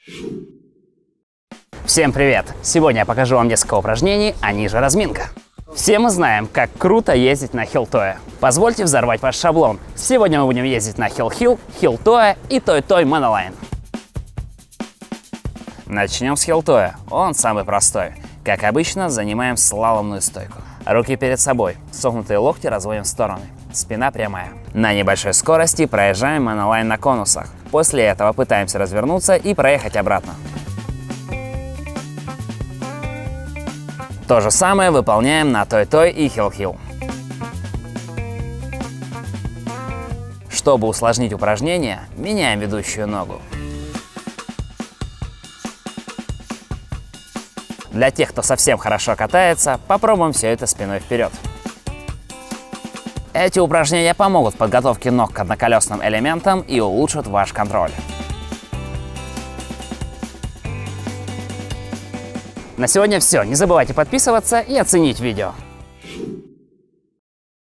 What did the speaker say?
Всем привет! Сегодня я покажу вам несколько упражнений, а ниже разминка. Все мы знаем, как круто ездить на хил-тое. Позвольте взорвать ваш шаблон. Сегодня мы будем ездить на хил-хил, хил-тое и той-той монолайн. Начнем с хил-тое. Он самый простой. Как обычно, занимаем слаломную стойку. Руки перед собой, согнутые локти разводим в стороны. Спина прямая. На небольшой скорости проезжаем монолайн на конусах. После этого пытаемся развернуться и проехать обратно. То же самое выполняем на той-той и хил-хил. Чтобы усложнить упражнение, меняем ведущую ногу. Для тех, кто совсем хорошо катается, попробуем все это спиной вперед. Эти упражнения помогут в подготовке ног к одноколесным элементам и улучшат ваш контроль. На сегодня все. Не забывайте подписываться и оценить видео.